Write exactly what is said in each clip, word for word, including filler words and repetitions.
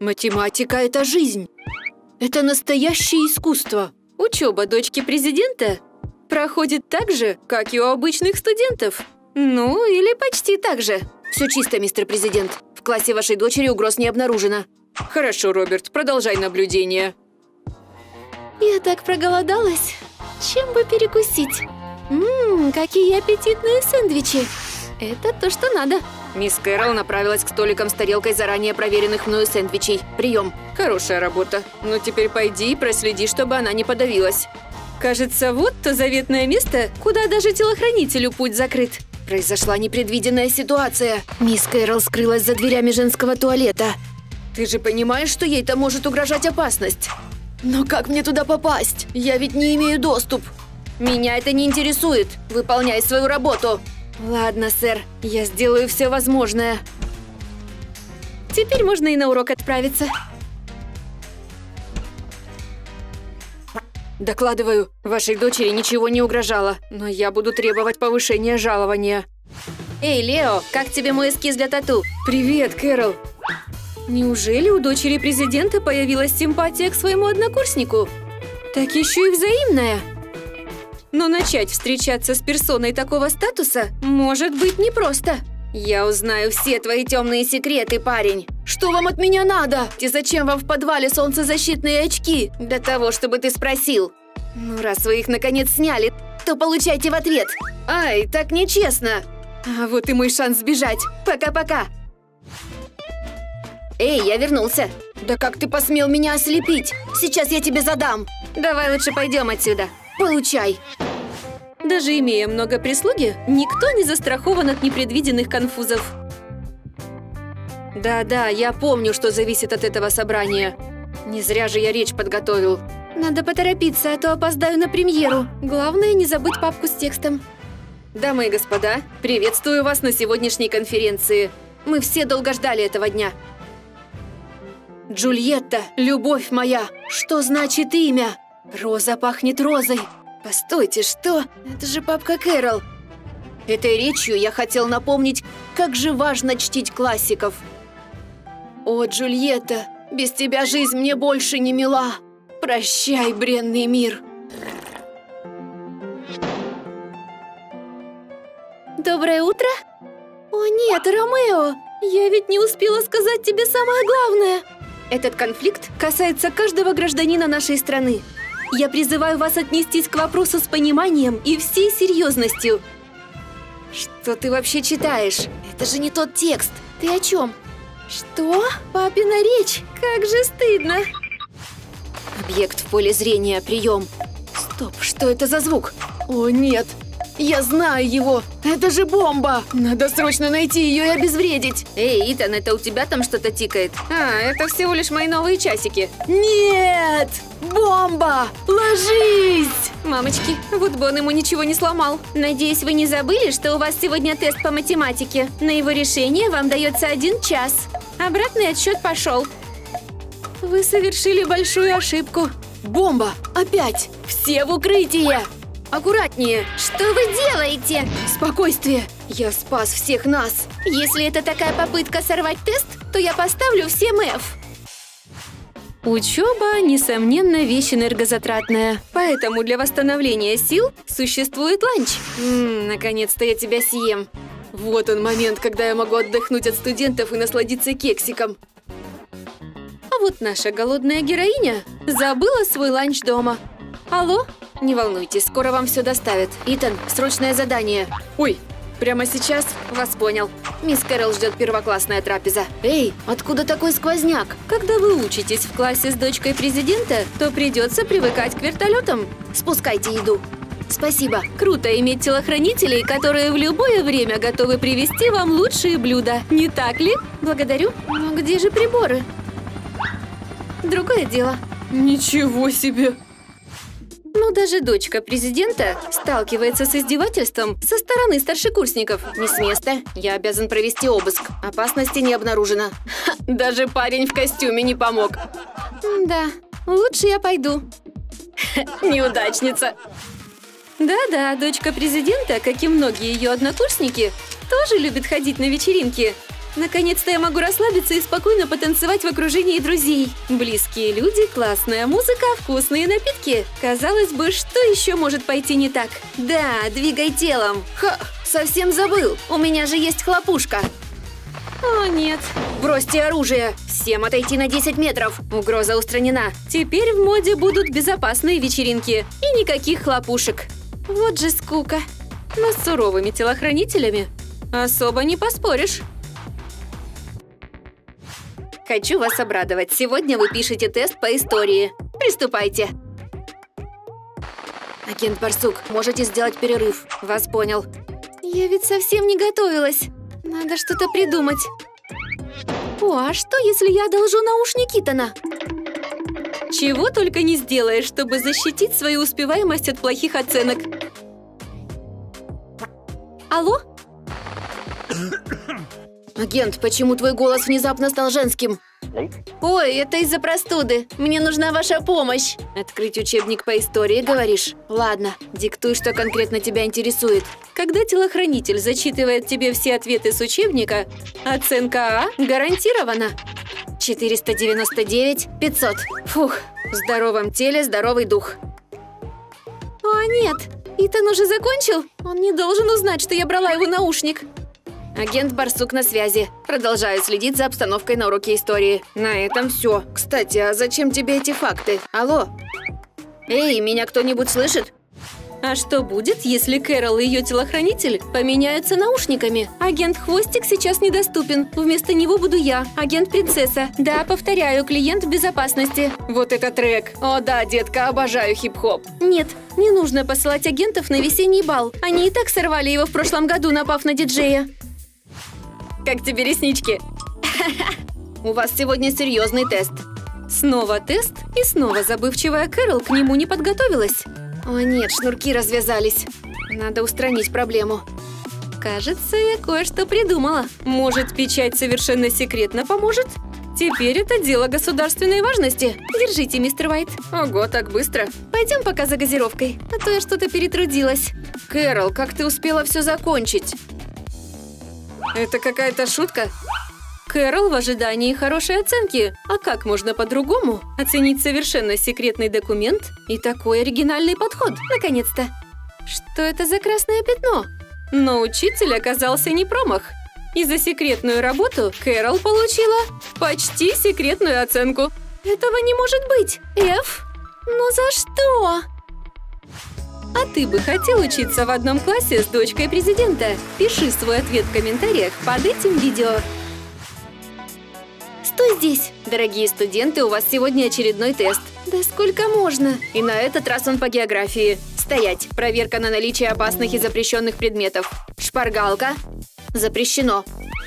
Математика – это жизнь. Это настоящее искусство. Учеба дочки президента проходит так же, как и у обычных студентов. Ну, или почти так же. Все чисто, мистер президент. В классе вашей дочери угроз не обнаружено. Хорошо, Роберт, продолжай наблюдение. Я так проголодалась. Чем бы перекусить? Ммм, какие аппетитные сэндвичи. Это то, что надо. Мисс Кэрол направилась к столикам с тарелкой заранее проверенных мною сэндвичей. Прием. Хорошая работа. Но теперь пойди и проследи, чтобы она не подавилась. Кажется, вот то заветное место, куда даже телохранителю путь закрыт. Произошла непредвиденная ситуация. Мисс Кэрол скрылась за дверями женского туалета. Ты же понимаешь, что ей-то может угрожать опасность? Но как мне туда попасть? Я ведь не имею доступ. Меня это не интересует. Выполняй свою работу. Ладно, сэр, я сделаю все возможное. Теперь можно и на урок отправиться. Докладываю, вашей дочери ничего не угрожало, но я буду требовать повышения жалования. Эй, Лео, как тебе мой эскиз для тату? Привет, Кэрол. Неужели у дочери президента появилась симпатия к своему однокурснику? Так еще и взаимная. Но начать встречаться с персоной такого статуса может быть непросто. Я узнаю все твои темные секреты, парень. Что вам от меня надо? И зачем вам в подвале солнцезащитные очки? Для того, чтобы ты спросил. Ну, раз вы их наконец сняли, то получайте в ответ. Ай, так нечестно. А вот и мой шанс сбежать. Пока-пока. Эй, я вернулся. Да как ты посмел меня ослепить? Сейчас я тебе задам. Давай лучше пойдем отсюда. Получай. Даже имея много прислуги, никто не застрахован от непредвиденных конфузов. Да-да, я помню, что зависит от этого собрания. Не зря же я речь подготовил. Надо поторопиться, а то опоздаю на премьеру. Главное, не забудь папку с текстом. Дамы и господа, приветствую вас на сегодняшней конференции. Мы все долго ждали этого дня. Джульетта, любовь моя, что значит имя? Роза пахнет розой. Постойте, что? Это же папка Кэрол. Этой речью я хотел напомнить, как же важно чтить классиков. О, Джульетта, без тебя жизнь мне больше не мила. Прощай, бренный мир. Доброе утро. О нет, Ромео, я ведь не успела сказать тебе самое главное. Этот конфликт касается каждого гражданина нашей страны. Я призываю вас отнестись к вопросу с пониманием и всей серьезностью. Что ты вообще читаешь? Это же не тот текст. Ты о чем? Что? Папина речь? Как же стыдно. Объект в поле зрения. Прием. Стоп, что это за звук? О, нет. Я знаю его. Это же бомба. Надо срочно найти ее и обезвредить. Эй, Итан, это у тебя там что-то тикает? А, это всего лишь мои новые часики. Нет! Бомба! Ложись! Мамочки, Вудбон ему ничего не сломал. Надеюсь, вы не забыли, что у вас сегодня тест по математике. На его решение вам дается один час. Обратный отсчет пошел. Вы совершили большую ошибку. Бомба! Опять! Все в укрытие! Аккуратнее! Что вы делаете? Спокойствие! Я спас всех нас! Если это такая попытка сорвать тест, то я поставлю всем F. Учеба, несомненно, вещь энергозатратная. Поэтому для восстановления сил существует ланч. Ммм, наконец-то я тебя съем. Вот он момент, когда я могу отдохнуть от студентов и насладиться кексиком. А вот наша голодная героиня забыла свой ланч дома. Алло? Не волнуйтесь, скоро вам все доставят. Итан, срочное задание. Ой, прямо сейчас вас понял. Мисс Кэрол ждет первоклассная трапеза. Эй, откуда такой сквозняк? Когда вы учитесь в классе с дочкой президента, то придется привыкать к вертолетам. Спускайте еду. Спасибо. Круто иметь телохранителей, которые в любое время готовы привезти вам лучшие блюда. Не так ли? Благодарю. Но где же приборы? Другое дело. Ничего себе! Но даже дочка президента сталкивается с издевательством со стороны старшекурсников. Не с места. Я обязан провести обыск. Опасности не обнаружено. Ха, даже парень в костюме не помог. Да, лучше я пойду. Неудачница. Да-да, дочка президента, как и многие ее однокурсники, тоже любит ходить на вечеринки. Наконец-то я могу расслабиться и спокойно потанцевать в окружении друзей. Близкие люди, классная музыка, вкусные напитки. Казалось бы, что еще может пойти не так? Да, двигай телом. Ха, совсем забыл. У меня же есть хлопушка. О, нет. Бросьте оружие. Всем отойти на десять метров. Угроза устранена. Теперь в моде будут безопасные вечеринки. И никаких хлопушек. Вот же скука. Но с суровыми телохранителями особо не поспоришь. Хочу вас обрадовать. Сегодня вы пишете тест по истории. Приступайте. Агент Барсук, можете сделать перерыв. Вас понял. Я ведь совсем не готовилась. Надо что-то придумать. О, а что, если я одолжу наушники Итана? Чего только не сделаешь, чтобы защитить свою успеваемость от плохих оценок. Алло? Агент, почему твой голос внезапно стал женским? Ой, это из-за простуды. Мне нужна ваша помощь. Открыть учебник по истории, говоришь? Ладно, диктуй, что конкретно тебя интересует. Когда телохранитель зачитывает тебе все ответы с учебника, оценка А гарантирована. четыреста девяносто девять, пятьсот. Фух, в здоровом теле здоровый дух. О, нет. Итан уже закончил? Он не должен узнать, что я брала его наушник. Агент Барсук на связи. Продолжаю следить за обстановкой на уроке истории. На этом все. Кстати, а зачем тебе эти факты? Алло? Эй, меня кто-нибудь слышит? А что будет, если Кэрол и ее телохранитель поменяются наушниками? Агент Хвостик сейчас недоступен. Вместо него буду я, агент Принцесса. Да, повторяю, клиент в безопасности. Вот это трек. О да, детка, обожаю хип-хоп. Нет, не нужно посылать агентов на весенний бал. Они и так сорвали его в прошлом году, напав на диджея. Как тебе реснички? У вас сегодня серьезный тест. Снова тест, и снова забывчивая Кэрол к нему не подготовилась. О нет, шнурки развязались. Надо устранить проблему. Кажется, я кое-что придумала. Может, печать совершенно секретно поможет? Теперь это дело государственной важности. Держите, мистер Уайт. Ого, так быстро. Пойдем пока за газировкой, а то я что-то перетрудилась. Кэрол, как ты успела все закончить? Это какая-то шутка? Кэрол в ожидании хорошей оценки. А как можно по-другому оценить совершенно секретный документ и такой оригинальный подход? Наконец-то! Что это за красное пятно? Но учитель оказался не промах. И за секретную работу Кэрол получила почти секретную оценку. Этого не может быть! Эф? Ну за что? А ты бы хотел учиться в одном классе с дочкой президента? Пиши свой ответ в комментариях под этим видео. Стой здесь! Дорогие студенты, у вас сегодня очередной тест. Да сколько можно? И на этот раз он по географии. Стоять! Проверка на наличие опасных и запрещенных предметов. Шпаргалка. Запрещено.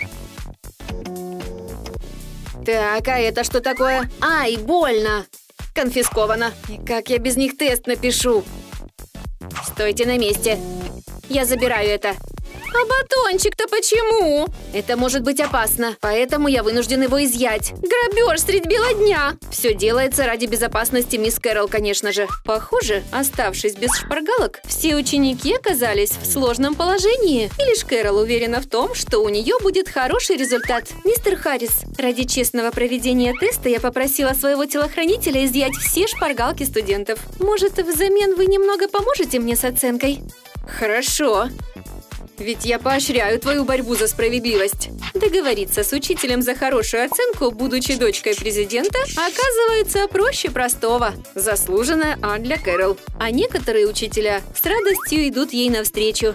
Так, а это что такое? Ай, больно! Конфисковано. И как я без них тест напишу? Стойте на месте. Я забираю это. А батончик-то почему? Это может быть опасно, поэтому я вынужден его изъять. Грабеж средь бела дня. Все делается ради безопасности мисс Кэрол, конечно же. Похоже, оставшись без шпаргалок, все ученики оказались в сложном положении. И лишь Кэрол уверена в том, что у нее будет хороший результат. Мистер Харрис, ради честного проведения теста я попросила своего телохранителя изъять все шпаргалки студентов. Может, взамен вы немного поможете мне с оценкой? Хорошо. Ведь я поощряю твою борьбу за справедливость. Договориться с учителем за хорошую оценку, будучи дочкой президента, оказывается проще простого. Заслуженная А для Кэрол. А некоторые учителя с радостью идут ей навстречу.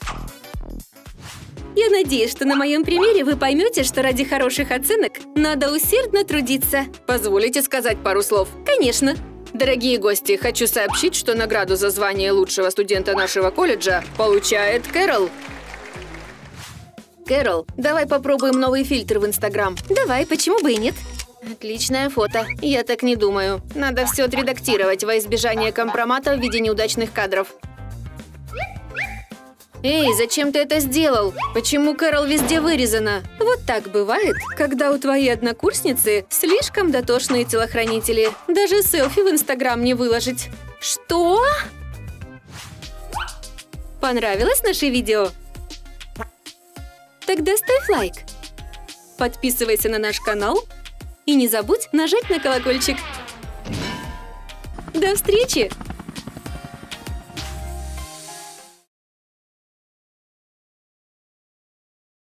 Я надеюсь, что на моем примере вы поймете, что ради хороших оценок надо усердно трудиться. Позволите сказать пару слов? Конечно. Дорогие гости, хочу сообщить, что награду за звание лучшего студента нашего колледжа получает Кэрол. Кэрол, давай попробуем новый фильтр в Инстаграм. Давай, почему бы и нет? Отличное фото. Я так не думаю. Надо все отредактировать во избежание компромата в виде неудачных кадров. Эй, зачем ты это сделал? Почему Кэрол везде вырезана? Вот так бывает, когда у твоей однокурсницы слишком дотошные телохранители. Даже селфи в Инстаграм не выложить. Что? Понравилось наше видео? Тогда ставь лайк. подписывайся на наш канал и не забудь нажать на колокольчик. До встречи!